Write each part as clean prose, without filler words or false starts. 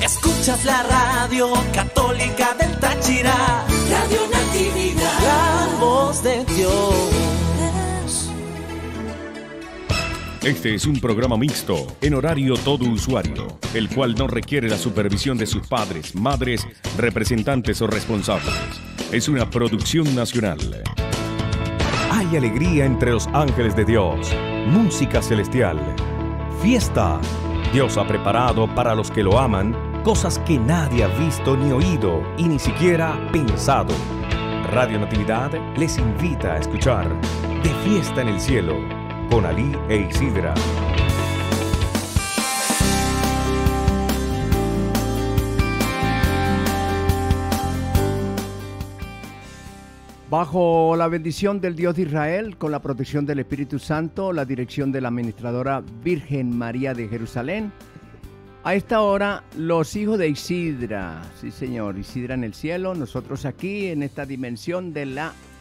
Escuchas la radio católica del Táchira, Radio Natividad, la voz de Dios. Este es un programa mixto, en horario todo usuario, el cual no requiere la supervisión de sus padres, madres, representantes o responsables. Es una producción nacional. Hay alegría entre los ángeles de Dios, música celestial, fiesta. Dios ha preparado para los que lo aman cosas que nadie ha visto ni oído y ni siquiera pensado. Radio Natividad les invita a escuchar De Fiesta en el Cielo con Alí e Isidra. Bajo la bendición del Dios de Israel, con la protección del Espíritu Santo, la dirección de la administradora Virgen María de Jerusalén, a esta hora, los hijos de Isidra, sí señor, Isidra en el cielo, nosotros aquí en esta dimensión del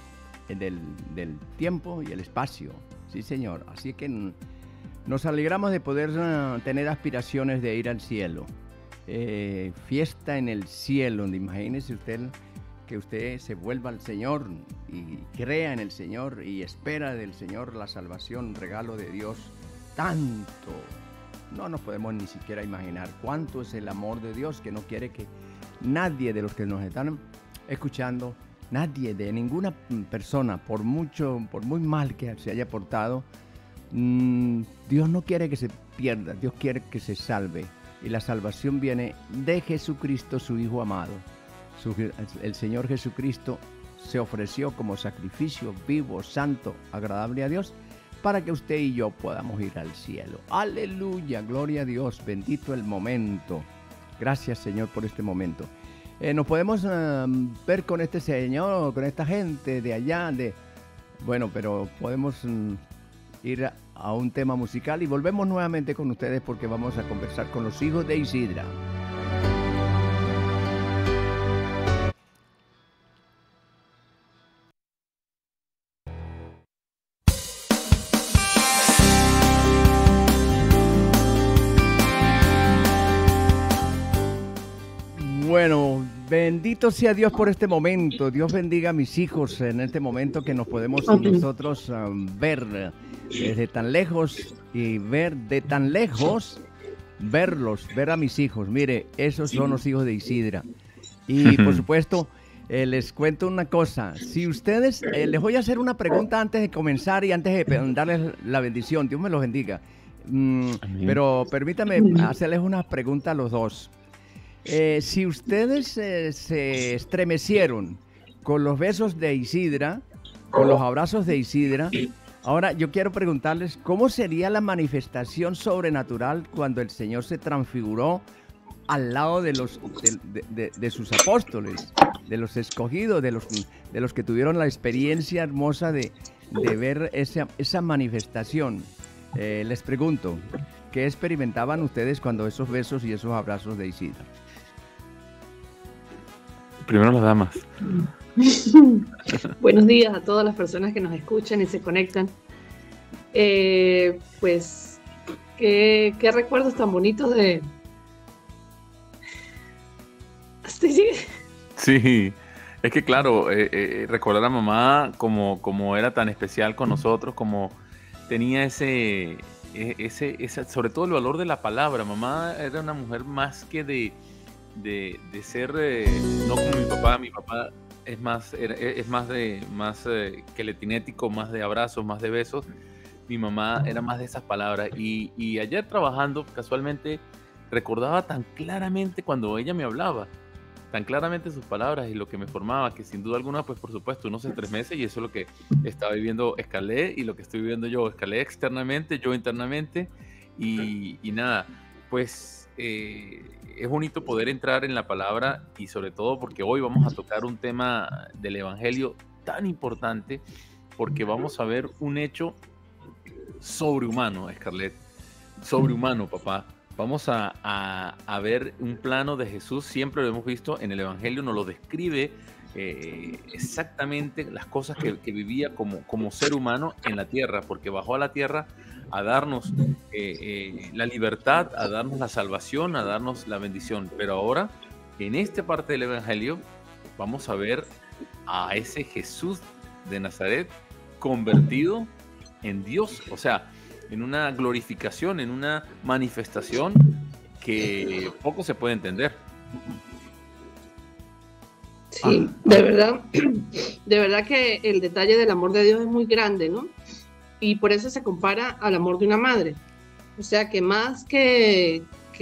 tiempo y el espacio, sí señor. Así que nos alegramos de poder tener aspiraciones de ir al cielo. Fiesta en el cielo, imagínese usted que usted se vuelva al Señor y crea en el Señor y espera del Señor la salvación, regalo de Dios, tanto. No nos podemos ni siquiera imaginar cuánto es el amor de Dios, que no quiere que nadie de los que nos están escuchando, nadie de ninguna persona, por muy mal que se haya portado, Dios no quiere que se pierda, Dios quiere que se salve. Y la salvación viene de Jesucristo, su Hijo amado. El Señor Jesucristo se ofreció como sacrificio vivo, santo, agradable a Dios, para que usted y yo podamos ir al cielo. Aleluya, gloria a Dios, bendito el momento. Gracias, Señor, por este momento. Nos podemos ver con este Señor, con esta gente de allá, bueno, pero podemos ir a un tema musical y volvemos nuevamente con ustedes porque vamos a conversar con los hijos de Isidra. Bueno, bendito sea Dios por este momento. Dios bendiga a mis hijos en este momento que nos podemos nosotros ver desde tan lejos y ver de tan lejos, ver a mis hijos. Mire, esos son los hijos de Isidra. Y por supuesto, les cuento una cosa. Si ustedes, les voy a hacer una pregunta antes de comenzar y antes de darles la bendición. Dios me los bendiga. Pero permítame hacerles una pregunta a los dos. Si ustedes se estremecieron con los besos de Isidra, con los abrazos de Isidra, ahora yo quiero preguntarles cómo sería la manifestación sobrenatural cuando el Señor se transfiguró al lado de sus apóstoles, de los escogidos, de los que tuvieron la experiencia hermosa de ver esa manifestación. Les pregunto, ¿qué experimentaban ustedes cuando esos besos y esos abrazos de Isidra? Primero las damas. Buenos días a todas las personas que nos escuchan y se conectan. Pues, qué recuerdos tan bonitos de... Sí, es que claro, recordar a mamá como era tan especial con nosotros, como tenía ese, sobre todo el valor de la palabra. Mamá era una mujer más que de ser, no como mi papá es más queletinético, más de abrazos, más de besos. Mi mamá era más de esas palabras y ayer trabajando casualmente recordaba tan claramente cuando ella me hablaba, tan claramente sus palabras y lo que me formaba, que sin duda alguna, pues por supuesto uno se estremece y eso es lo que estaba viviendo Escalé y lo que estoy viviendo yo, Escalé externamente, yo internamente y nada, pues es bonito poder entrar en la palabra y sobre todo porque hoy vamos a tocar un tema del Evangelio tan importante porque vamos a ver un hecho sobrehumano, Scarlett, sobrehumano, papá, Vamos a ver un plano de Jesús, siempre lo hemos visto en el Evangelio, nos lo describe exactamente las cosas que vivía como ser humano en la tierra, porque bajó a la tierra a darnos la libertad, a darnos la salvación, a darnos la bendición. Pero ahora, en esta parte del Evangelio, vamos a ver a ese Jesús de Nazaret convertido en Dios, o sea, en una glorificación, en una manifestación que poco se puede entender. Sí, de verdad que el detalle del amor de Dios es muy grande, ¿no? Y por eso se compara al amor de una madre. O sea, que más que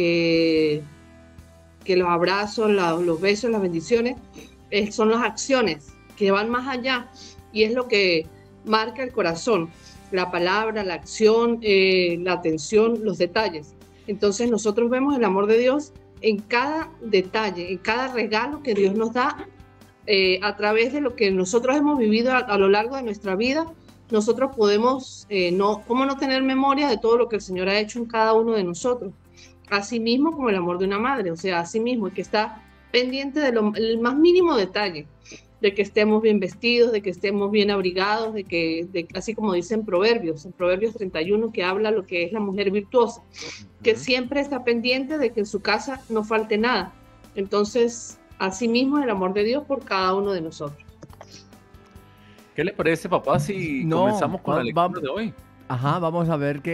los abrazos, los besos, las bendiciones, son las acciones que van más allá, y es lo que marca el corazón, la palabra, la acción, la atención, los detalles. Entonces nosotros vemos el amor de Dios en cada detalle, en cada regalo que Dios nos da, a través de lo que nosotros hemos vivido a lo largo de nuestra vida. Nosotros podemos, ¿cómo no tener memoria de todo lo que el Señor ha hecho en cada uno de nosotros? Así mismo como el amor de una madre, o sea, así mismo, el que está pendiente del más mínimo detalle, de que estemos bien vestidos, de que estemos bien abrigados, así como dicen en Proverbios 31, que habla lo que es la mujer virtuosa, que siempre está pendiente de que en su casa no falte nada. Entonces, así mismo el amor de Dios por cada uno de nosotros. ¿Qué le parece, papá, si comenzamos con la lectura de hoy? Ajá, vamos a ver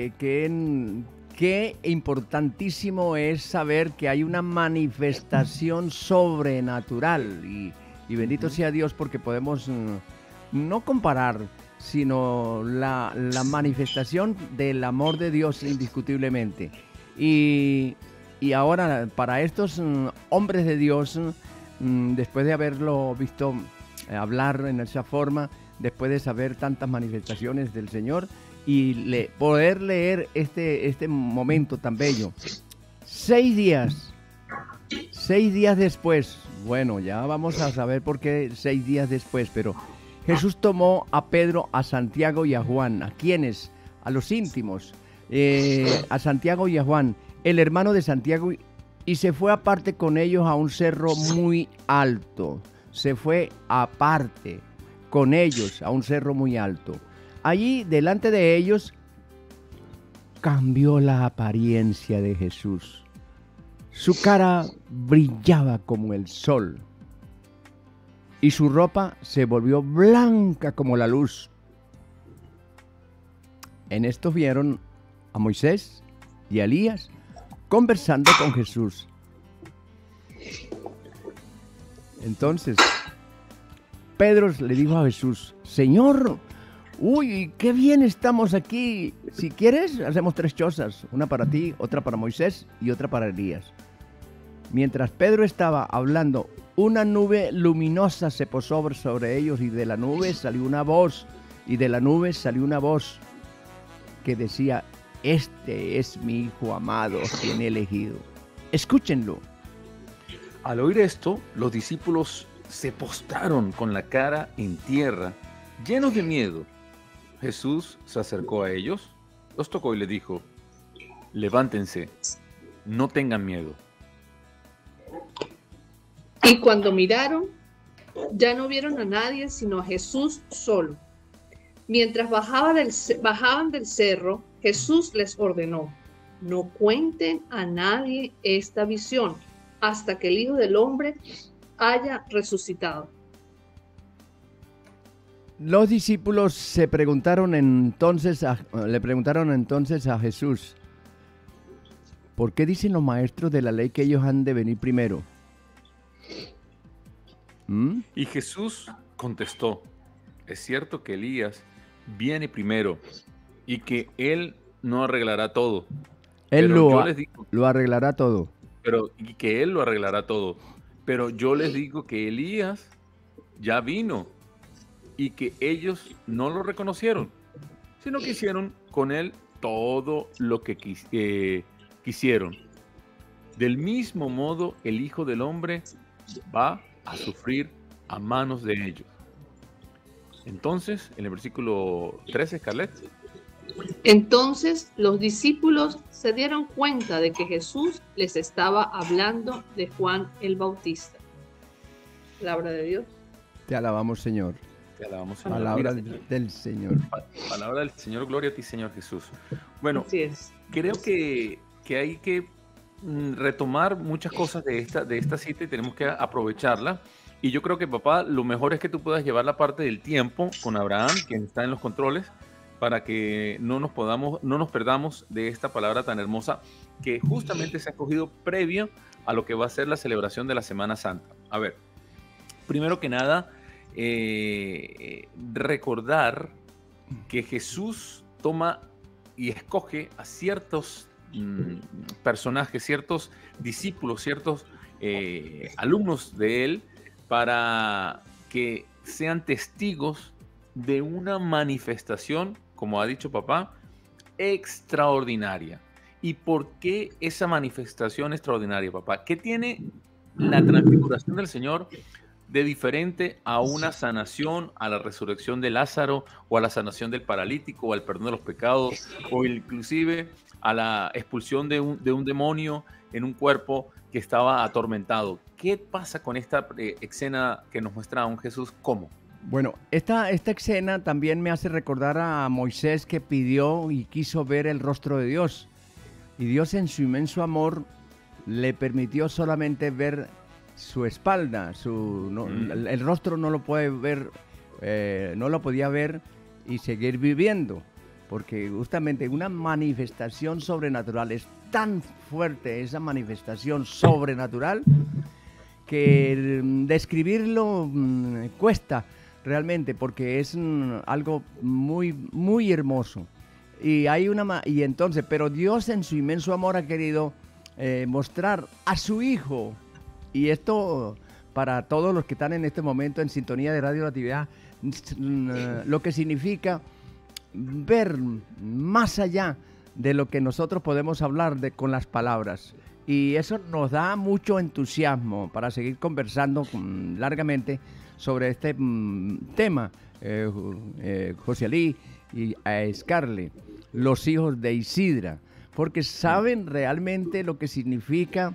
qué importantísimo es saber que hay una manifestación sobrenatural, y bendito sea Dios, porque podemos no comparar, sino la manifestación del amor de Dios indiscutiblemente. Y ahora, para estos hombres de Dios, después de haberlo visto hablar en esa forma, después de saber tantas manifestaciones del Señor, y poder leer este momento tan bello. 6 días después, bueno, ya vamos a saber por qué 6 días después, pero Jesús tomó a Pedro, a Santiago y a Juan. ¿A quiénes? A los íntimos, a Santiago y a Juan, el hermano de Santiago, y se fue aparte con ellos a un cerro muy alto. Se fue aparte con ellos a un cerro muy alto. Allí, delante de ellos, cambió la apariencia de Jesús. Su cara brillaba como el sol, y su ropa se volvió blanca como la luz. En esto vieron a Moisés y a Elías conversando con Jesús. Entonces, Pedro le dijo a Jesús: Señor, uy, qué bien estamos aquí. Si quieres, hacemos 3 chozas, una para ti, otra para Moisés y otra para Elías. Mientras Pedro estaba hablando, una nube luminosa se posó sobre ellos, y de la nube salió una voz, que decía: Este es mi Hijo amado, quien he elegido. Escúchenlo. Al oír esto, los discípulos se postraron con la cara en tierra, llenos de miedo. Jesús se acercó a ellos, los tocó y les dijo: Levántense, no tengan miedo. Y cuando miraron, ya no vieron a nadie sino a Jesús solo. Mientras bajaban del cerro, Jesús les ordenó: no cuenten a nadie esta visión hasta que el Hijo del Hombre haya resucitado. Los discípulos le preguntaron entonces a Jesús: ¿por qué dicen los maestros de la ley que ellos han de venir primero? Y Jesús contestó: es cierto que Elías viene primero y que él no arreglará todo. Él lo arreglará todo. Pero yo les digo que Elías ya vino y que ellos no lo reconocieron, sino que hicieron con él todo lo que quisieron. Del mismo modo, el Hijo del Hombre va a sufrir a manos de ellos. Entonces, en el versículo 13, Scarlett. Entonces los discípulos se dieron cuenta de que Jesús les estaba hablando de Juan el Bautista. Palabra de Dios. Te alabamos, Señor. Te alabamos, Señor. Palabra Mira, del Señor. Palabra del Señor, gloria a ti, Señor Jesús. Bueno, Así es. creo que hay que retomar muchas cosas de esta cita y tenemos que aprovecharla. Y yo creo que, papá, lo mejor es que tú puedas llevar la parte del tiempo con Abraham, quien está en los controles, para que no nos perdamos de esta palabra tan hermosa que justamente se ha escogido previo a lo que va a ser la celebración de la Semana Santa. A ver, primero que nada, recordar que Jesús toma y escoge a ciertos personajes, ciertos discípulos, ciertos alumnos de él para que sean testigos de una manifestación, como ha dicho papá, extraordinaria. ¿Y por qué esa manifestación extraordinaria, papá? ¿Qué tiene la transfiguración del Señor de diferente a una sanación, a la resurrección de Lázaro, o a la sanación del paralítico, o al perdón de los pecados, o inclusive a la expulsión de un demonio en un cuerpo que estaba atormentado? ¿Qué pasa con esta escena que nos muestra a un Jesús? ¿Cómo? Bueno, esta escena también me hace recordar a Moisés, que pidió y quiso ver el rostro de Dios. Y Dios, en su inmenso amor, le permitió solamente ver su espalda, el rostro no lo puede ver, no lo podía ver y seguir viviendo, porque justamente una manifestación sobrenatural es tan fuerte, esa manifestación sobrenatural, que describirlo cuesta realmente, porque es algo muy, muy hermoso. Y entonces, pero Dios, en su inmenso amor, ha querido mostrar a su Hijo. Y esto, para todos los que están en este momento en sintonía de Radio Natividad, lo que significa ver más allá de lo que nosotros podemos hablar con las palabras. Y eso nos da mucho entusiasmo para seguir conversando largamente sobre este tema. José Ali y Scarlett, los hijos de Isidra, porque saben realmente lo que significa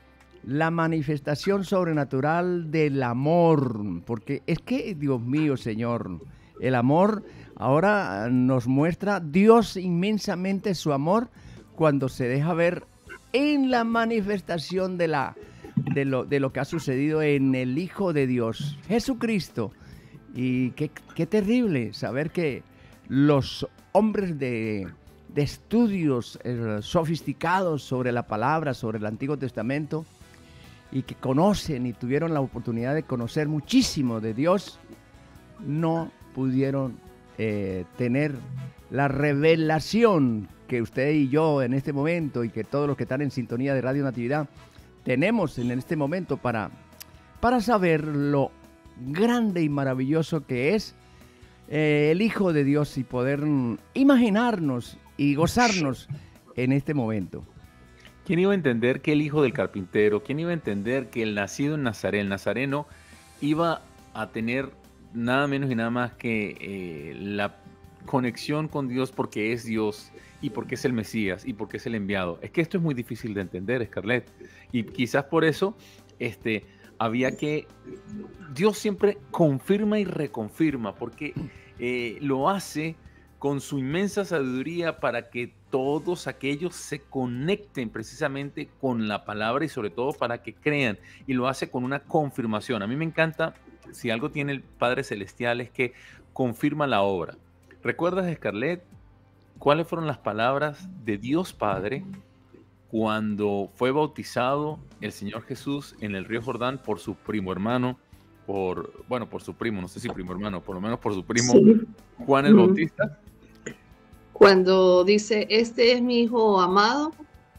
la manifestación sobrenatural del amor, porque es que, Dios mío, Señor, el amor ahora nos muestra Dios inmensamente su amor cuando se deja ver en la manifestación de lo que ha sucedido en el Hijo de Dios, Jesucristo. Y qué terrible saber que los hombres de estudios sofisticados sobre la palabra, sobre el Antiguo Testamento, y que conocen y tuvieron la oportunidad de conocer muchísimo de Dios, no pudieron tener la revelación que usted y yo en este momento, y que todos los que están en sintonía de Radio Natividad tenemos en este momento para saber lo grande y maravilloso que es el Hijo de Dios, y poder imaginarnos y gozarnos en este momento. ¿Quién iba a entender que el hijo del carpintero, quién iba a entender que el nacido en Nazaret, el nazareno, iba a tener nada menos y nada más que la conexión con Dios, porque es Dios y porque es el Mesías y porque es el enviado? Es que esto es muy difícil de entender, Scarlett, y quizás por eso había que... Dios siempre confirma y reconfirma, porque lo hace con su inmensa sabiduría para que todos aquellos se conecten precisamente con la palabra, y sobre todo para que crean, y lo hace con una confirmación. A mí me encanta, si algo tiene el Padre Celestial, es que confirma la obra. ¿Recuerdas, Scarlett, cuáles fueron las palabras de Dios Padre cuando fue bautizado el Señor Jesús en el río Jordán por su primo hermano, por su primo, no sé si primo hermano, por lo menos por su primo, sí, Juan el Bautista? Cuando dice, este es mi hijo amado,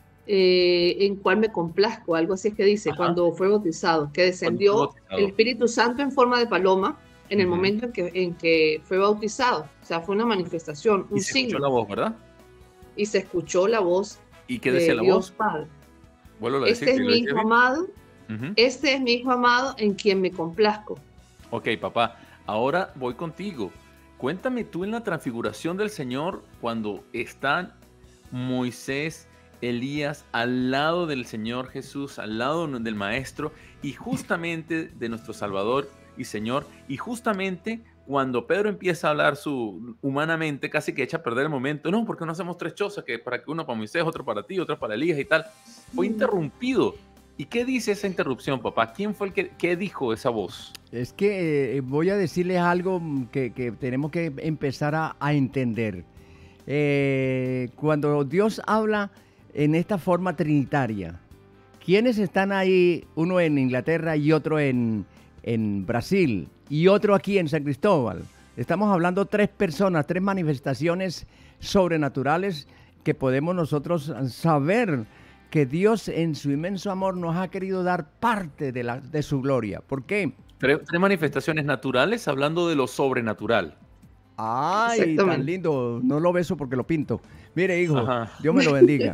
en cual me complazco, algo así es que dice. Ajá. Cuando fue bautizado, que descendió el Espíritu Santo en forma de paloma en el momento en que fue bautizado. O sea, fue una manifestación, un signo. Y se escuchó la voz, ¿verdad? Y se escuchó la voz. ¿Y qué decía la Dios voz? Padre. Vuelvo a decir, este es mi hijo amado, este es mi hijo amado en quien me complazco. Ok, papá, ahora voy contigo. Cuéntame tú en la transfiguración del Señor, cuando están Moisés, Elías al lado del Señor Jesús, al lado del Maestro y justamente de nuestro Salvador y Señor, y justamente cuando Pedro empieza a hablar humanamente, casi que echa a perder el momento. No, porque no hacemos tres chozas, que para que uno para Moisés, otro para ti, otro para Elías y tal. Fue interrumpido. ¿Y qué dice esa interrupción, papá? ¿Quién fue qué dijo esa voz? Es que voy a decirles algo que tenemos que empezar a entender. Cuando Dios habla en esta forma trinitaria, ¿quiénes están ahí? Uno en Inglaterra y otro en Brasil y otro aquí en San Cristóbal. Estamos hablando tres personas, tres manifestaciones sobrenaturales que podemos nosotros saber que Dios en su inmenso amor nos ha querido dar parte de su gloria. ¿Por qué? Tres manifestaciones naturales hablando de lo sobrenatural. Ay, tan lindo. No lo beso porque lo pinto. Mire, hijo, ajá, Dios me lo bendiga.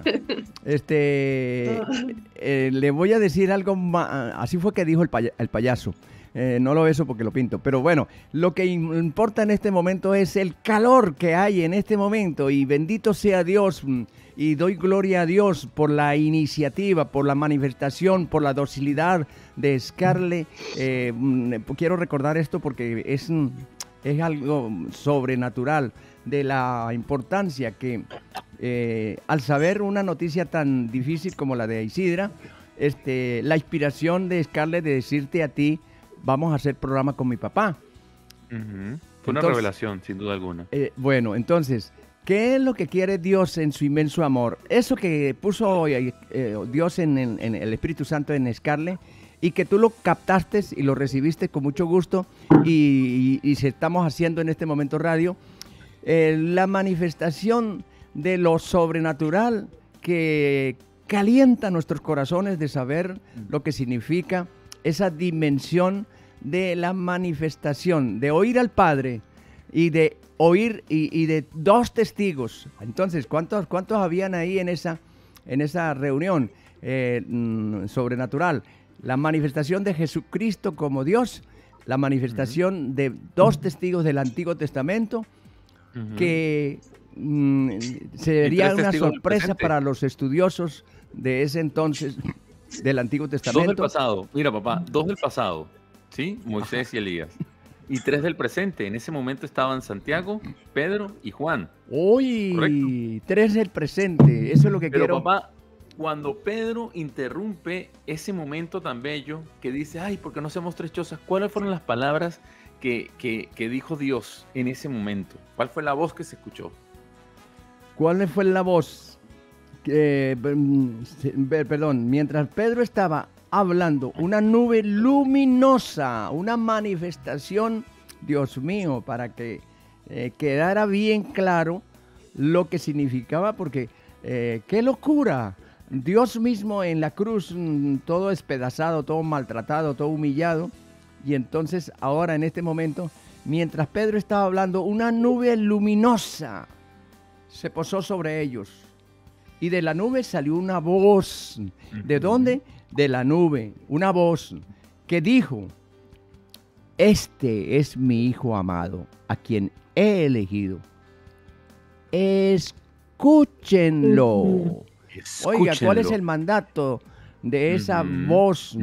Le voy a decir algo más. Así fue que dijo el payaso. No lo beso porque lo pinto. Pero bueno, lo que importa en este momento es el calor que hay en este momento. Y bendito sea Dios. Y doy gloria a Dios por la iniciativa, por la manifestación, por la docilidad de Scarlett. Quiero recordar esto porque es algo sobrenatural de la importancia que al saber una noticia tan difícil como la de Isidra, la inspiración de Scarlett de decirte a ti, vamos a hacer programa con mi papá. Fue una revelación, sin duda alguna. Bueno, entonces, ¿qué es lo que quiere Dios en su inmenso amor? Eso que puso Dios en el Espíritu Santo en Scarlett, y que tú lo captaste y lo recibiste con mucho gusto y se estamos haciendo en este momento radio, la manifestación de lo sobrenatural que calienta nuestros corazones de saber lo que significa esa dimensión de la manifestación, de oír al Padre y de oír y de dos testigos. Entonces, ¿cuántos habían ahí en esa reunión sobrenatural? La manifestación de Jesucristo como Dios, la manifestación de dos testigos del Antiguo Testamento, que sería una sorpresa para los estudiosos de ese entonces del Antiguo Testamento. 2 del pasado, mira papá, 2 del pasado, ¿sí? Moisés y Elías. Y 3 del presente, en ese momento estaban Santiago, Pedro y Juan. ¡Uy! Correcto. 3 del presente, eso es lo que quiero. Pero papá, cuando Pedro interrumpe ese momento tan bello que dice, ay, ¿por qué no hacemos tres chozas? ¿Cuáles fueron las palabras que dijo Dios en ese momento? ¿Cuál fue la voz que se escuchó? ¿Cuál fue la voz? Perdón, mientras Pedro estaba hablando, una nube luminosa, una manifestación, Dios mío, para que quedara bien claro lo que significaba, porque ¡qué locura! Dios mismo en la cruz, todo despedazado, todo maltratado, todo humillado. Y entonces ahora en este momento, mientras Pedro estaba hablando, una nube luminosa se posó sobre ellos. Y de la nube salió una voz. ¿De dónde? De la nube. Una voz que dijo, este es mi Hijo amado, a quien he elegido. Escúchenlo. Oiga, ¿cuál es el mandato de esa voz?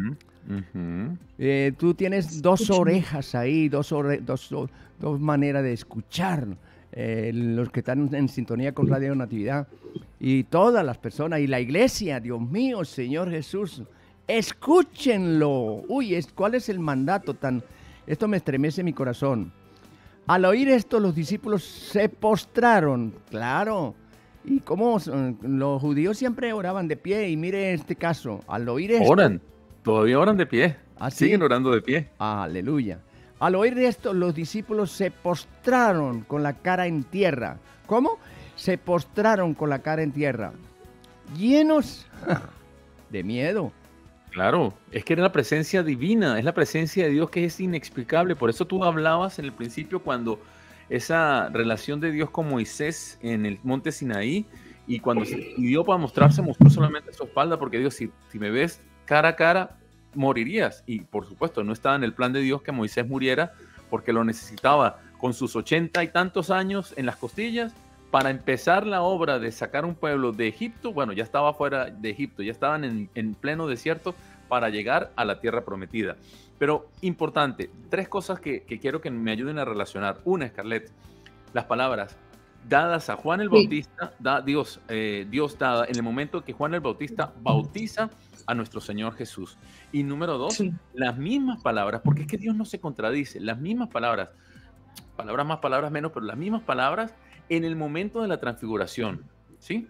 Tú tienes dos orejas ahí, dos maneras de escuchar. Los que están en sintonía con Radio Natividad y todas las personas y la iglesia, Dios mío, Señor Jesús, escúchenlo. Uy, ¿cuál es el mandato tan? Esto me estremece mi corazón. Al oír esto, los discípulos se postraron, claro. Y como los judíos siempre oraban de pie, y mire este caso, al oír esto... Oran, todavía oran de pie, ¿sí? Siguen orando de pie. Aleluya. Al oír esto, los discípulos se postraron con la cara en tierra. ¿Cómo? Se postraron con la cara en tierra, llenos de miedo. Claro, es que era la presencia divina, es la presencia de Dios que es inexplicable. Por eso tú hablabas en el principio cuando esa relación de Dios con Moisés en el monte Sinaí, y cuando se pidió para mostrarse, mostró solamente su espalda, porque Dios, si me ves cara a cara, morirías. Y por supuesto, no estaba en el plan de Dios que Moisés muriera, porque lo necesitaba con sus 80 y tantos años en las costillas, para empezar la obra de sacar un pueblo de Egipto. Bueno, ya estaba fuera de Egipto, ya estaban en pleno desierto para llegar a la tierra prometida. Pero importante, 3 cosas que quiero que me ayuden a relacionar. Una, Scarlett, las palabras dadas a Juan el Bautista, Dios dada en el momento que Juan el Bautista bautiza a nuestro Señor Jesús. Y número 2, las mismas palabras, porque es que Dios no se contradice, las mismas palabras más, palabras menos, pero las mismas palabras en el momento de la transfiguración, ¿sí?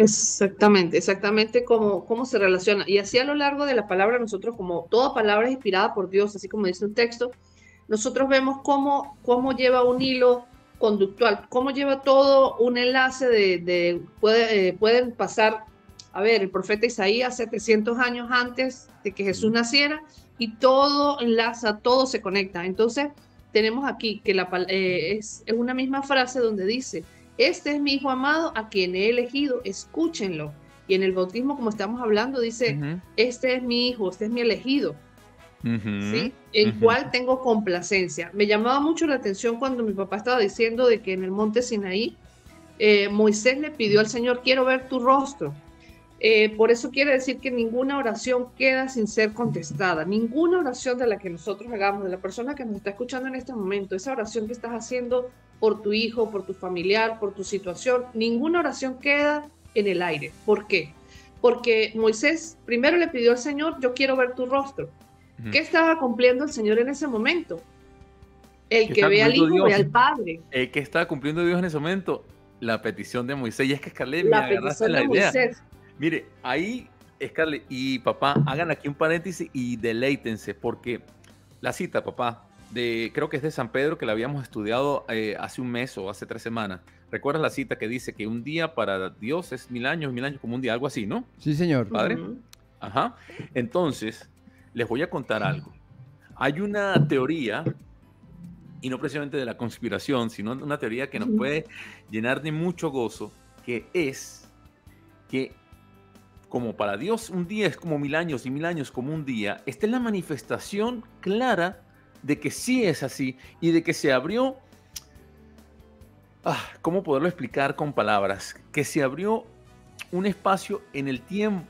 Exactamente cómo se relaciona. Y así a lo largo de la palabra, nosotros, como toda palabra es inspirada por Dios, así como dice un texto, nosotros vemos cómo lleva un hilo conductual, cómo lleva todo un enlace pueden pasar, a ver, el profeta Isaías 700 años antes de que Jesús naciera, y todo enlaza, todo se conecta. Entonces tenemos aquí que es una misma frase donde dice: este es mi hijo amado a quien he elegido, escúchenlo. Y en el bautismo, como estamos hablando, dice, este es mi hijo, este es mi elegido, ¿sí? En cual tengo complacencia. Me llamaba mucho la atención cuando mi papá estaba diciendo de que en el monte Sinaí, Moisés le pidió al Señor: quiero ver tu rostro. Por eso quiere decir que ninguna oración queda sin ser contestada. Ninguna oración de la que nosotros hagamos, de la persona que nos está escuchando en este momento, esa oración que estás haciendo por tu hijo, por tu familiar, por tu situación, ninguna oración queda en el aire. ¿Por qué? Porque Moisés primero le pidió al Señor: yo quiero ver tu rostro. ¿Qué estaba cumpliendo el Señor en ese momento? El que ve al hijo, ve al padre. ¿Qué estaba cumpliendo Dios en ese momento? La petición de Moisés. Y es que, Scarlett, me agarraste la idea. Moisés. Mire, ahí, Scarlett y papá, hagan aquí un paréntesis y deleítense, porque la cita, papá, creo que es de San Pedro, que la habíamos estudiado hace un mes o hace 3 semanas. ¿Recuerdas la cita que dice que un día para Dios es 1000 años como un día? Algo así, ¿no? Sí, señor. ¿Padre? Ajá. Entonces, les voy a contar algo. Hay una teoría, y no precisamente de la conspiración, sino una teoría que nos puede llenar de mucho gozo, que es que como para Dios un día es como 1000 años y 1000 años como un día, esta es la manifestación clara de que sí es así y de que se abrió, ¿cómo poderlo explicar con palabras? Que se abrió un espacio en el tiempo,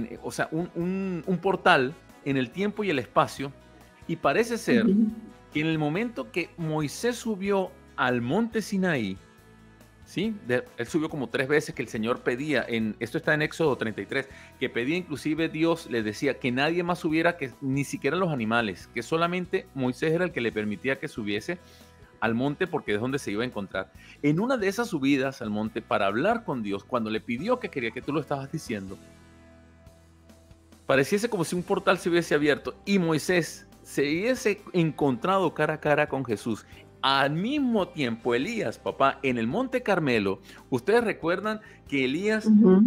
un portal en el tiempo y el espacio, y parece ser que en el momento que Moisés subió al monte Sinaí, ¿sí? Él subió como 3 veces, que el Señor pedía, esto está en Éxodo 33, que pedía, inclusive Dios le decía que nadie más subiera, que ni siquiera los animales, que solamente Moisés era el que le permitía que subiese al monte, porque es donde se iba a encontrar. En una de esas subidas al monte para hablar con Dios, cuando le pidió que quería, que tú lo estabas diciendo, pareciese como si un portal se hubiese abierto y Moisés se hubiese encontrado cara a cara con Jesús. Al mismo tiempo, Elías, papá, en el Monte Carmelo, ustedes recuerdan que Elías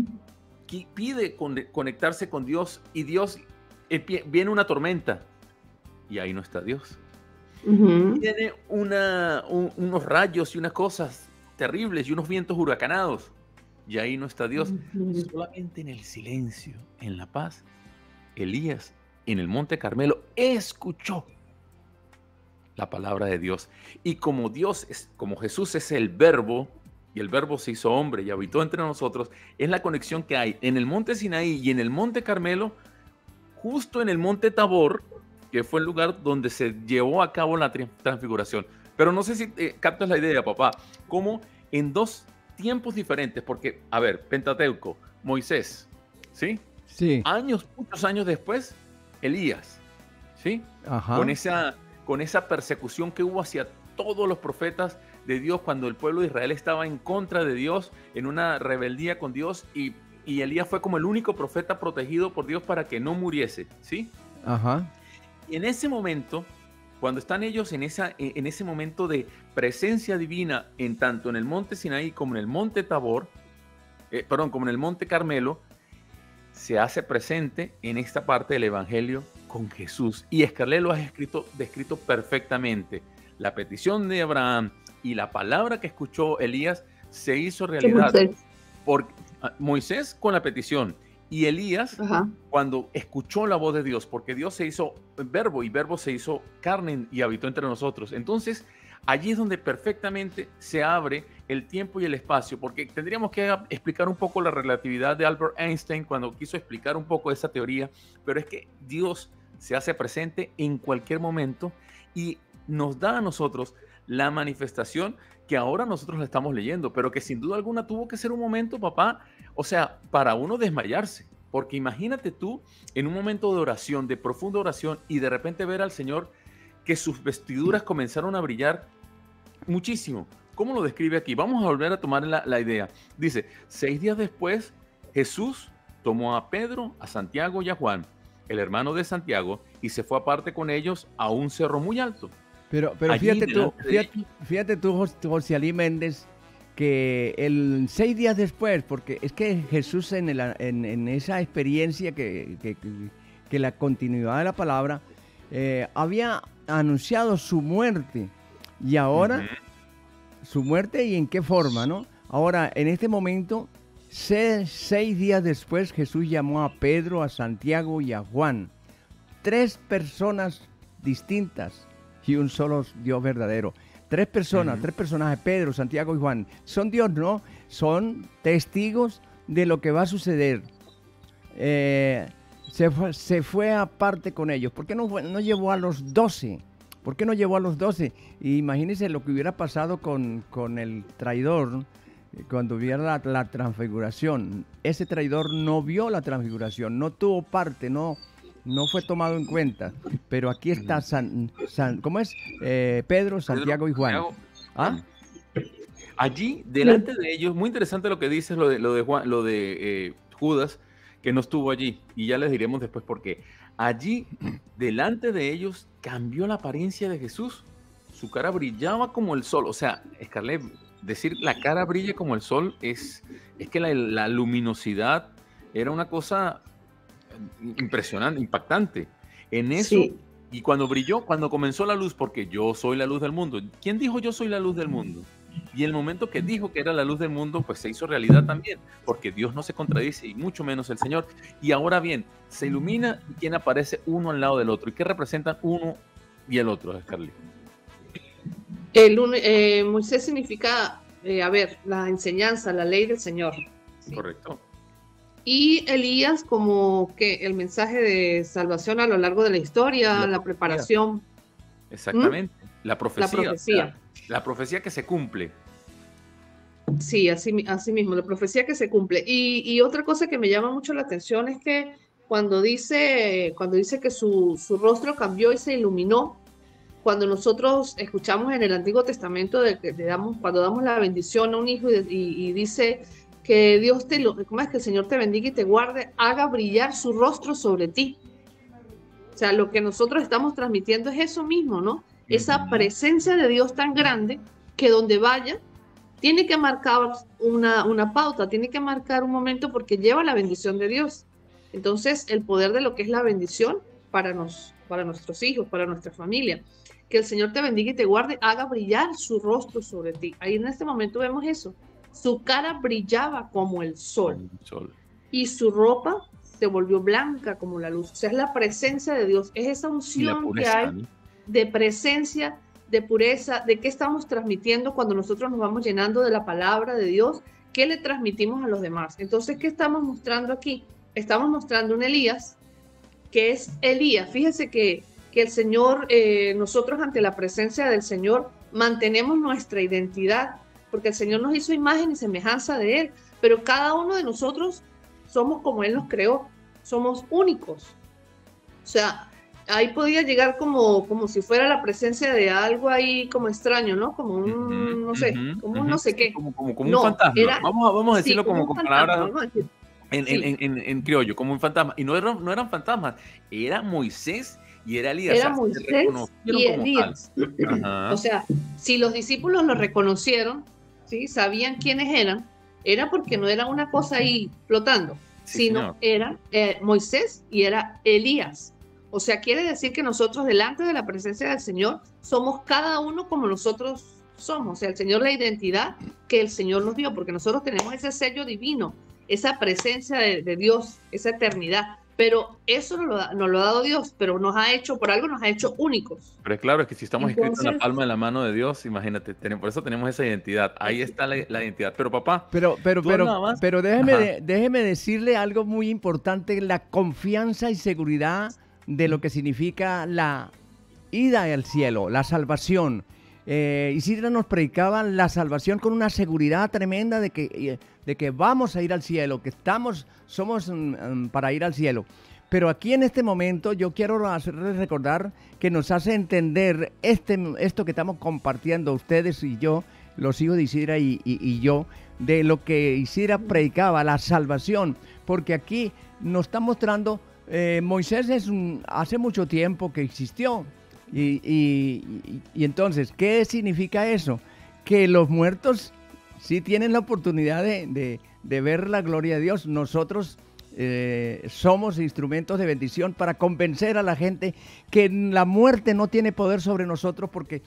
pide conectarse con Dios, y Dios, viene una tormenta y ahí no está Dios. Viene unos rayos y unas cosas terribles y unos vientos huracanados y ahí no está Dios. Solamente en el silencio, en la paz, Elías en el Monte Carmelo escuchó la palabra de Dios. Y como Jesús es el Verbo, y el Verbo se hizo hombre y habitó entre nosotros, es la conexión que hay en el monte Sinaí y en el Monte Carmelo, justo en el Monte Tabor, que fue el lugar donde se llevó a cabo la transfiguración. Pero no sé si captas la idea, papá, como en 2 tiempos diferentes, porque, a ver, Pentateuco, Moisés, ¿sí? Sí. Muchos años después, Elías, ¿sí? Ajá. Con esa persecución que hubo hacia todos los profetas de Dios, cuando el pueblo de Israel estaba en contra de Dios, en una rebeldía con Dios, y Elías fue como el único profeta protegido por Dios para que no muriese, ¿sí? Ajá. Y en ese momento, cuando están ellos en ese momento de presencia divina, tanto en el monte Sinaí como en el monte Tabor, como en el monte Carmelo, se hace presente en esta parte del Evangelio con Jesús. Y Scarlett lo ha descrito perfectamente. La petición de Abraham y la palabra que escuchó Elías se hizo realidad por Moisés con la petición, y Elías cuando escuchó la voz de Dios, porque Dios se hizo verbo y verbo se hizo carne y habitó entre nosotros. Entonces allí es donde perfectamente se abre el tiempo y el espacio, porque tendríamos que explicar un poco la relatividad de Albert Einstein cuando quiso explicar un poco esa teoría, pero es que Dios se hace presente en cualquier momento y nos da a nosotros la manifestación que ahora nosotros la estamos leyendo, pero que sin duda alguna tuvo que ser un momento, papá, o sea, para uno desmayarse, porque imagínate tú en un momento de oración, de profunda oración, y de repente ver al Señor que sus vestiduras comenzaron a brillar muchísimo. ¿Cómo lo describe aquí? Vamos a volver a tomar la idea. Dice, 6 días después, Jesús tomó a Pedro, a Santiago y a Juan, el hermano de Santiago, y se fue aparte con ellos a un cerro muy alto. Pero Allí fíjate tú, José Ali Méndez, que 6 días después, porque es que Jesús en esa experiencia que la continuidad de la palabra, había anunciado su muerte, y ahora su muerte y en qué forma, ¿no? Ahora, en este momento, 6 días después, Jesús llamó a Pedro, a Santiago y a Juan, 3 personas distintas y un solo Dios verdadero. 3 personas, 3 personajes, Pedro, Santiago y Juan. Son Dios, ¿no? Son testigos de lo que va a suceder. Se fue aparte con ellos. ¿Por qué no llevó a los 12? ¿Por qué no llevó a los 12? Y imagínense lo que hubiera pasado con el traidor cuando hubiera la transfiguración. Ese traidor no vio la transfiguración, no tuvo parte, no fue tomado en cuenta. Pero aquí está ¿cómo es? Pedro, Santiago y Juan. ¿Ah? Allí, delante de ellos, muy interesante lo que dices, lo de Judas, que no estuvo allí. Y ya les diremos después por qué. Allí, delante de ellos, cambió la apariencia de Jesús. Su cara brillaba como el sol. O sea, Scarlett, decir la cara brilla como el sol es que la luminosidad era una cosa impresionante, impactante. En eso, sí. Y cuando brilló, cuando comenzó la luz, porque yo soy la luz del mundo. ¿Quién dijo yo soy la luz del mundo? Y el momento que dijo que era la luz del mundo, pues se hizo realidad también, porque Dios no se contradice, y mucho menos el Señor. Y ahora bien, se ilumina y ¿quién aparece uno al lado del otro? ¿Y qué representan uno y el otro, Scarlett? Moisés significa, la enseñanza, la ley del Señor. ¿Sí? Correcto. Y Elías como que el mensaje de salvación a lo largo de la historia, la preparación. Exactamente, la profecía. La profecía. La profecía que se cumple. Sí, así mismo, la profecía que se cumple. Y otra cosa que me llama mucho la atención es que cuando dice que su rostro cambió y se iluminó, cuando nosotros escuchamos en el Antiguo Testamento cuando damos la bendición a un hijo y dice que Dios ¿cómo es? Que el Señor te bendiga y te guarde, haga brillar su rostro sobre ti. O sea, lo que nosotros estamos transmitiendo es eso mismo, ¿no? Esa presencia de Dios tan grande que donde vaya tiene que marcar una pauta, tiene que marcar un momento porque lleva la bendición de Dios. Entonces, el poder de lo que es la bendición para nuestros hijos, para nuestra familia. Que el Señor te bendiga y te guarde, haga brillar su rostro sobre ti. Ahí en este momento vemos eso. Su cara brillaba como el sol. Y su ropa se volvió blanca como la luz. O sea, es la presencia de Dios. Es esa unción pureza, que hay, ¿no? De presencia, de pureza, de qué estamos transmitiendo cuando nosotros nos vamos llenando de la palabra de Dios, qué le transmitimos a los demás. Entonces, ¿qué estamos mostrando aquí? Estamos mostrando un Elías, que es Elías. Fíjese que el Señor, nosotros ante la presencia del Señor, mantenemos nuestra identidad, porque el Señor nos hizo imagen y semejanza de Él, pero cada uno de nosotros somos como Él nos creó, somos únicos. O sea, ahí podía llegar como si fuera la presencia de algo ahí como extraño, ¿no? Como un, no sé, como un no sé qué. Como un fantasma. Vamos a decirlo como con palabras en criollo, como un fantasma. Y no eran fantasmas, era Moisés y era Elías. Era Moisés y Elías. O sea, si los discípulos lo reconocieron, ¿sí? Sabían quiénes eran, era porque no era una cosa ahí flotando, sí, sino era Moisés y era Elías. O sea, quiere decir que nosotros delante de la presencia del Señor somos cada uno como nosotros somos. O sea, el Señor, la identidad que el Señor nos dio, porque nosotros tenemos ese sello divino, esa presencia de Dios, esa eternidad. Pero eso nos lo ha dado Dios, pero por algo nos ha hecho únicos. Pero claro, es que si estamos escritos en la Entonces, palma de la mano de Dios, imagínate, por eso tenemos esa identidad. Ahí está la identidad. Pero papá, Pero tú nada más. déjeme decirle algo muy importante, la confianza y seguridad de lo que significa la ida al cielo, la salvación. Isidra nos predicaba la salvación con una seguridad tremenda de que vamos a ir al cielo, que somos para ir al cielo. Pero aquí en este momento yo quiero hacerles recordar que nos hace entender esto que estamos compartiendo ustedes y yo, los hijos de Isidra y yo, de lo que Isidra predicaba, la salvación. Porque aquí nos está mostrando, Moisés hace mucho tiempo que existió. Y entonces, ¿qué significa eso? Que los muertos sí tienen la oportunidad de ver la gloria de Dios. Nosotros somos instrumentos de bendición para convencer a la gente que la muerte no tiene poder sobre nosotros, porque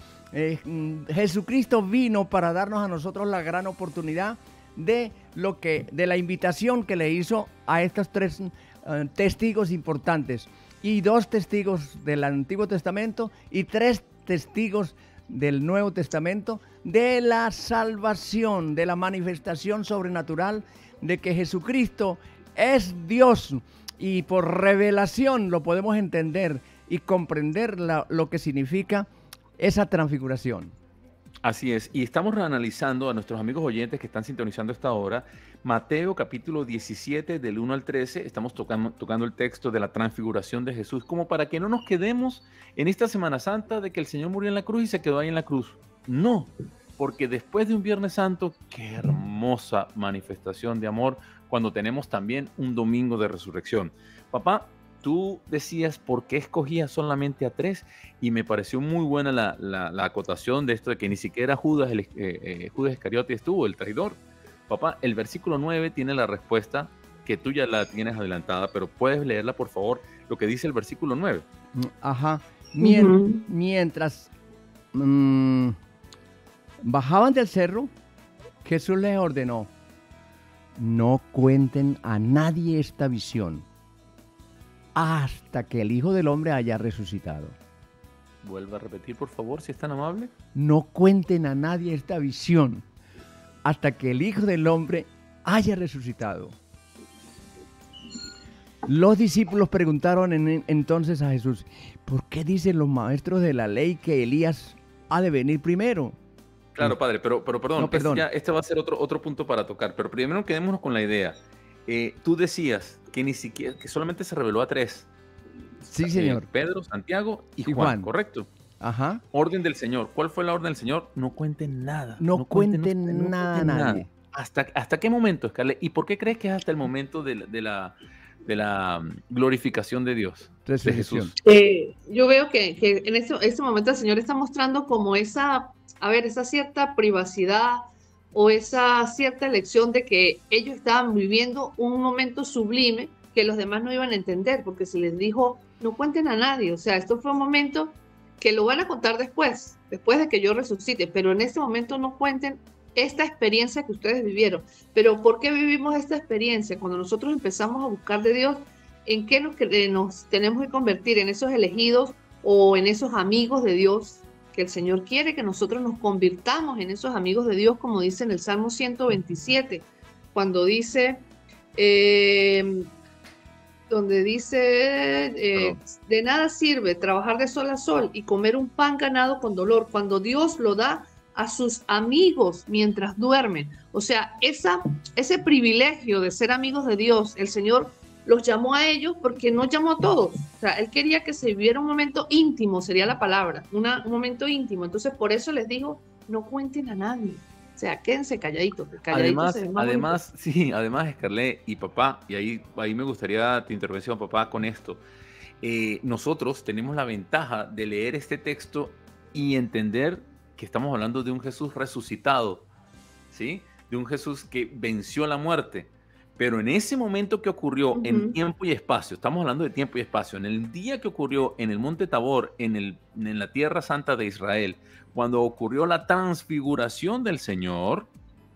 Jesucristo vino para darnos a nosotros la gran oportunidad de la invitación que le hizo a estos tres testigos importantes. Y 2 testigos del Antiguo Testamento y 3 testigos del Nuevo Testamento de la salvación, de la manifestación sobrenatural de que Jesucristo es Dios, y por revelación lo podemos entender y comprender lo que significa esa transfiguración. Así es, y estamos reanalizando a nuestros amigos oyentes que están sintonizando esta hora, Mateo capítulo 17 del 1 al 13, estamos tocando el texto de la transfiguración de Jesús, como para que no nos quedemos en esta Semana Santa de que el Señor murió en la cruz y se quedó ahí en la cruz. No, porque después de un Viernes Santo, qué hermosa manifestación de amor cuando tenemos también un domingo de resurrección. Papá, tú decías por qué escogías solamente a 3 y me pareció muy buena la acotación de esto de que ni siquiera Judas Iscariote estuvo, el traidor. Papá, el versículo 9 tiene la respuesta que tú ya la tienes adelantada, pero puedes leerla por favor, lo que dice el versículo 9. Ajá. Mientras bajaban del cerro, Jesús les ordenó: no cuenten a nadie esta visión hasta que el Hijo del Hombre haya resucitado. Vuelva a repetir, por favor, si es tan amable. No cuenten a nadie esta visión hasta que el Hijo del Hombre haya resucitado. Los discípulos preguntaron entonces a Jesús: ¿por qué dicen los maestros de la ley que Elías ha de venir primero? Claro, padre, pero perdón, No, perdón. Este va a ser otro punto para tocar, pero primero quedémonos con la idea. Tú decías que solamente se reveló a 3. Sí, señor. Pedro, Santiago y Juan, ¿correcto? Ajá. Orden del Señor. ¿Cuál fue la orden del Señor? No cuenten nada. No cuenten nada a nadie. ¿Hasta qué momento, Scarlett? ¿Y por qué crees que es hasta el momento de la glorificación de Dios, de Jesús? Yo veo que en este momento el Señor está mostrando como esa cierta privacidad o esa cierta elección de que ellos estaban viviendo un momento sublime que los demás no iban a entender, porque se les dijo: no cuenten a nadie. O sea, esto fue un momento que lo van a contar después de que yo resucite, pero en este momento no cuenten esta experiencia que ustedes vivieron. Pero ¿por qué vivimos esta experiencia? Cuando nosotros empezamos a buscar de Dios, ¿en qué nos tenemos que convertir? ¿En esos elegidos o en esos amigos de Dios? Que el Señor quiere que nosotros nos convirtamos en esos amigos de Dios, como dice en el Salmo 127, cuando dice, de nada sirve trabajar de sol a sol y comer un pan ganado con dolor, cuando Dios lo da a sus amigos mientras duermen. O sea, ese privilegio de ser amigos de Dios, el Señor los llamó a ellos porque no llamó a todos. O sea, Él quería que se viviera un momento íntimo, sería la palabra, un momento íntimo. Entonces, por eso les digo, no cuenten a nadie. O sea, quédense calladitos. Además, Scarlett y papá, y ahí me gustaría tu intervención, papá, con esto. Nosotros tenemos la ventaja de leer este texto y entender que estamos hablando de un Jesús resucitado, ¿sí? De un Jesús que venció la muerte. Pero en ese momento que ocurrió en tiempo y espacio, estamos hablando de tiempo y espacio, en el día que ocurrió en el Monte Tabor, en la Tierra Santa de Israel, cuando ocurrió la transfiguración del Señor,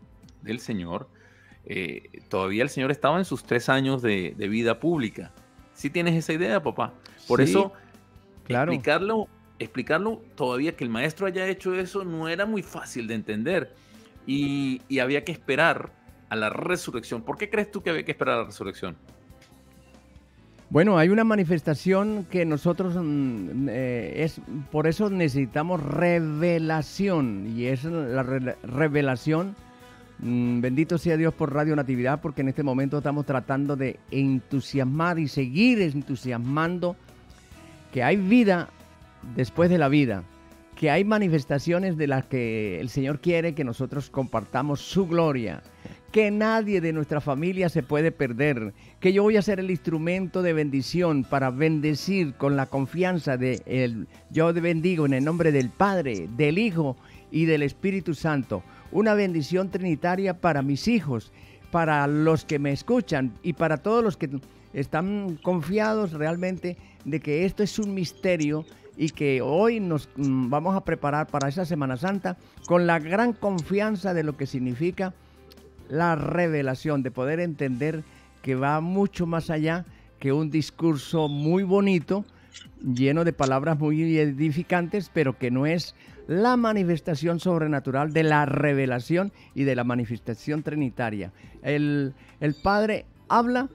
todavía el Señor estaba en sus 3 años de vida pública. ¿Sí tienes esa idea, papá? Por Sí, eso, claro. explicarlo todavía que el maestro haya hecho eso no era muy fácil de entender. Y había que esperar a la resurrección. ¿Por qué crees tú que había que esperar a la resurrección? Bueno, hay una manifestación que nosotros por eso necesitamos revelación, y es la revelación. Bendito sea Dios por Radio Natividad, porque en este momento estamos tratando de entusiasmar y seguir entusiasmando que hay vida después de la vida, que hay manifestaciones de las que el Señor quiere que nosotros compartamos su gloria, que nadie de nuestra familia se puede perder, que yo voy a ser el instrumento de bendición para bendecir con la confianza de Él. Yo bendigo en el nombre del Padre, del Hijo y del Espíritu Santo. Una bendición trinitaria para mis hijos, para los que me escuchan y para todos los que están confiados realmente de que esto es un misterio y que hoy nos vamos a preparar para esa Semana Santa con la gran confianza de lo que significa la revelación, de poder entender que va mucho más allá que un discurso muy bonito, lleno de palabras muy edificantes, pero que no es la manifestación sobrenatural de la revelación y de la manifestación trinitaria. El Padre habla,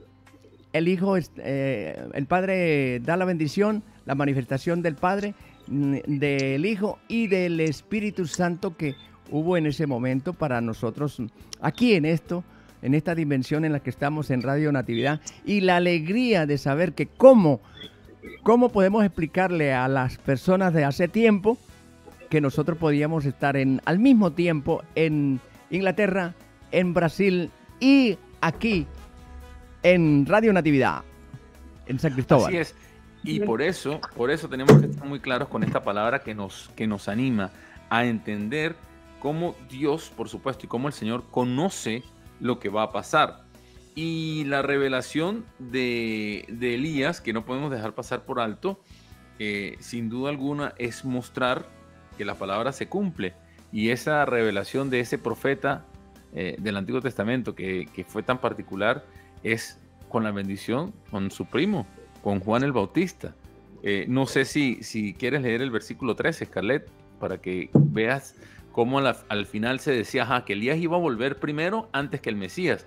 el Padre da la bendición, la manifestación del Padre, del Hijo y del Espíritu Santo que hubo en ese momento para nosotros aquí en esta dimensión en la que estamos en Radio Natividad, y la alegría de saber que cómo podemos explicarle a las personas de hace tiempo que nosotros podíamos estar al mismo tiempo en Inglaterra, en Brasil y aquí en Radio Natividad, en San Cristóbal. Así es. Y por eso tenemos que estar muy claros con esta palabra que nos anima a entender cómo Dios, por supuesto, y cómo el Señor conoce lo que va a pasar. Y la revelación de Elías, que no podemos dejar pasar por alto, sin duda alguna es mostrar que la palabra se cumple. Y esa revelación de ese profeta del Antiguo Testamento que fue tan particular es con la bendición con su primo, con Juan el Bautista. No sé si quieres leer el versículo 13, Scarlett, para que veas cómo al final se decía que Elías iba a volver primero antes que el Mesías.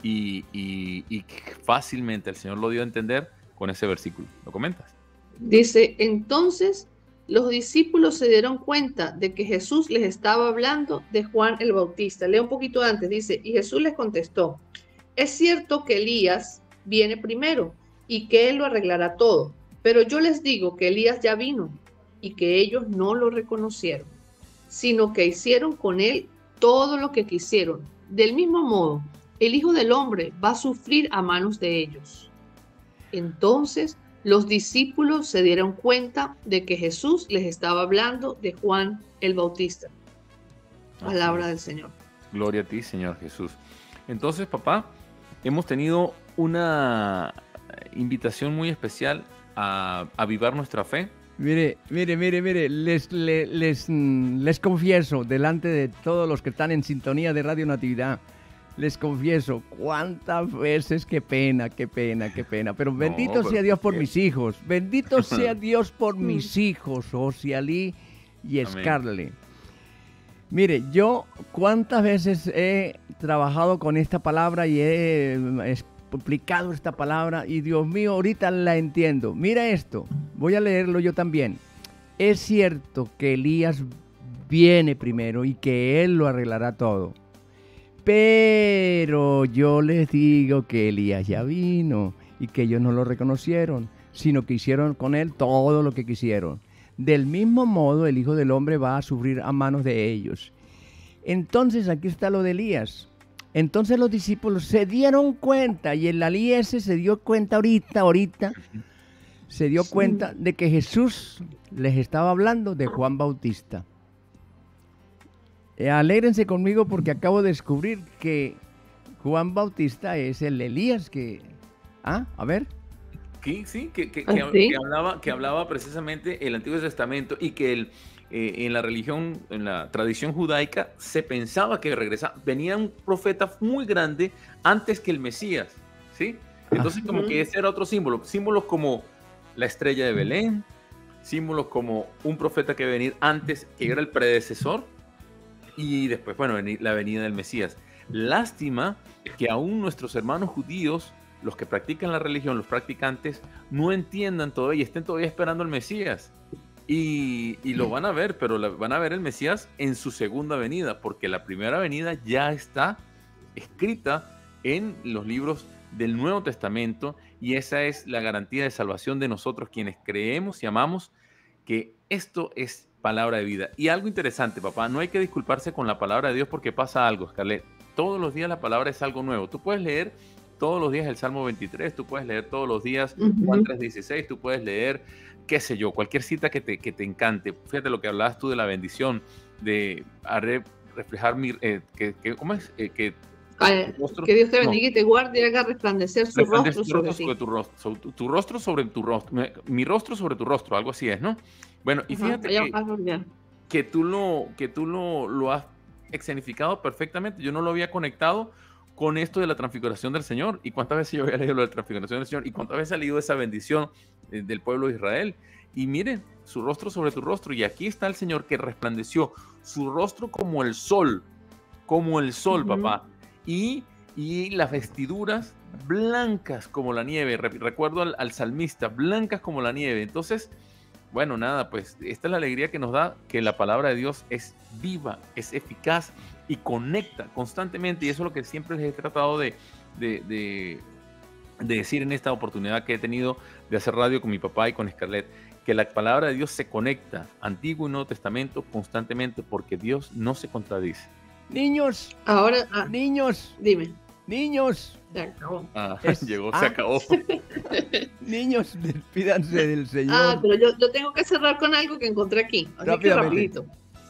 Y fácilmente el Señor lo dio a entender con ese versículo. ¿Lo comentas? Dice, entonces los discípulos se dieron cuenta de que Jesús les estaba hablando de Juan el Bautista. Lea un poquito antes, dice, y Jesús les contestó, es cierto que Elías viene primero y que él lo arreglará todo, pero yo les digo que Elías ya vino y que ellos no lo reconocieron, sino que hicieron con él todo lo que quisieron. Del mismo modo, el Hijo del Hombre va a sufrir a manos de ellos. Entonces, los discípulos se dieron cuenta de que Jesús les estaba hablando de Juan el Bautista. Palabra del Señor. Gloria a ti, Señor Jesús. Entonces, papá, hemos tenido una invitación muy especial a avivar nuestra fe. Mire, les confieso, delante de todos los que están en sintonía de Radio Natividad, les confieso cuántas veces, qué pena, pero bendito sea Dios por mis hijos, bendito sea Dios por mis hijos, Osialí y Scarlett. Mire, yo cuántas veces he trabajado con esta palabra y he explicado esta palabra y Dios mío, ahorita la entiendo. Mira esto, voy a leerlo yo también. Es cierto que Elías viene primero y que él lo arreglará todo. Pero yo les digo que Elías ya vino y que ellos no lo reconocieron, sino que hicieron con él todo lo que quisieron. Del mismo modo, el Hijo del Hombre va a sufrir a manos de ellos. Entonces, aquí está lo de Elías. Entonces los discípulos se dieron cuenta, y el Elías se dio cuenta ahorita, se dio cuenta de que Jesús les estaba hablando de Juan Bautista. Alégrense conmigo porque acabo de descubrir que Juan Bautista es el Elías que... a ver. Sí, que hablaba precisamente el Antiguo Testamento y que en la religión, en la tradición judaica, se pensaba que venía un profeta muy grande antes que el Mesías, ¿sí? Entonces como que ese era otro símbolo. Símbolos como la estrella de Belén, símbolos como un profeta que iba a venir antes, que era el predecesor, y después, bueno, la venida del Mesías. Lástima que aún nuestros hermanos judíos, los que practican la religión, los practicantes, no entiendan todavía, estén todavía esperando al Mesías. Y lo van a ver, pero van a ver el Mesías en su segunda venida, porque la primera venida ya está escrita en los libros del Nuevo Testamento, y esa es la garantía de salvación de nosotros quienes creemos y amamos que esto es palabra de vida. Y algo interesante, papá, no hay que disculparse con la palabra de Dios porque pasa algo, Scarlett. Todos los días la palabra es algo nuevo. Tú puedes leer todos los días el Salmo 23, tú puedes leer todos los días Juan 3:16, tú puedes leer, qué sé yo, cualquier cita que te encante. Fíjate lo que hablabas tú de la bendición, de reflejar ¿cómo es? Que Dios te bendiga y te guarde y haga resplandecer su rostro sobre ti. Tu rostro sobre tu rostro, mi rostro sobre tu rostro, algo así es, ¿no? Bueno, y fíjate que tú lo has escenificado perfectamente. Yo no lo había conectado con esto de la transfiguración del Señor. ¿Y cuántas veces yo había leído lo de la transfiguración del Señor? ¿Y cuántas veces ha leído esa bendición del pueblo de Israel? Y miren, su rostro sobre tu rostro. Y aquí está el Señor que resplandeció su rostro como el sol, papá. Y las vestiduras blancas como la nieve. Recuerdo al salmista, blancas como la nieve. Entonces, bueno, nada, pues esta es la alegría que nos da que la palabra de Dios es viva, es eficaz y conecta constantemente. Y eso es lo que siempre les he tratado de decir en esta oportunidad que he tenido de hacer radio con mi papá y con Scarlett, que la palabra de Dios se conecta, Antiguo y Nuevo Testamento, constantemente, porque Dios no se contradice. Niños, niños, dime. Niños. Se acabó. Se acabó. Niños, despídanse del Señor. Pero yo tengo que cerrar con algo que encontré aquí. Rapidito.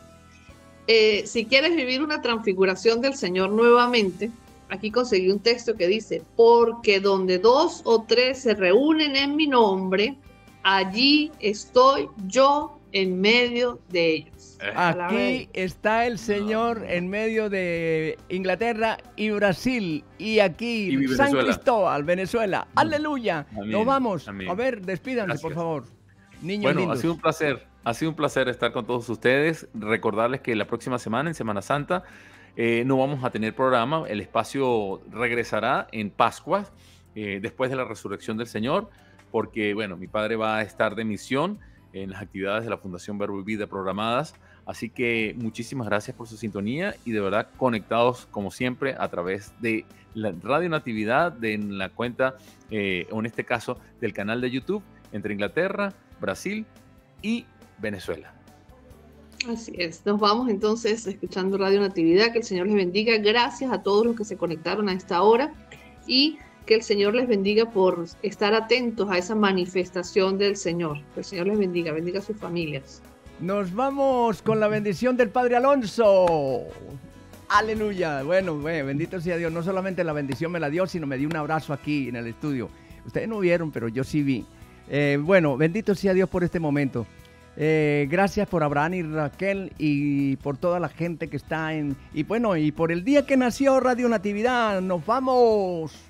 Si quieres vivir una transfiguración del Señor nuevamente, aquí conseguí un texto que dice: porque donde 2 o 3 se reúnen en mi nombre, allí estoy yo en medio de ellos. Aquí está el Señor en medio de Inglaterra y Brasil, y aquí San Cristóbal, Venezuela. ¡Aleluya! Amén. Nos vamos. Amén. A ver, despídanse, gracias, por favor. Niños bueno, lindos. ha sido un placer estar con todos ustedes. Recordarles que la próxima semana, en Semana Santa, no vamos a tener programa. El espacio regresará en Pascuas, después de la resurrección del Señor, porque, bueno, mi padre va a estar de misión en las actividades de la Fundación Verbo y Vida programadas. Así que muchísimas gracias por su sintonía y de verdad conectados como siempre a través de la Radio Natividad, en la cuenta, o en este caso del canal de YouTube, entre Inglaterra, Brasil y Venezuela. Así es, nos vamos entonces escuchando Radio Natividad. Que el Señor les bendiga. Gracias a todos los que se conectaron a esta hora y que el Señor les bendiga por estar atentos a esa manifestación del Señor. Que el Señor les bendiga a sus familias. Nos vamos con la bendición del Padre Alonso. Aleluya. Bueno, bendito sea Dios. No solamente la bendición me la dio, sino me dio un abrazo aquí en el estudio. Ustedes no vieron, pero yo sí vi. Bueno, bendito sea Dios por este momento. Gracias por Abraham y Raquel y por toda la gente que está y por el día que nació Radio Natividad. Nos vamos.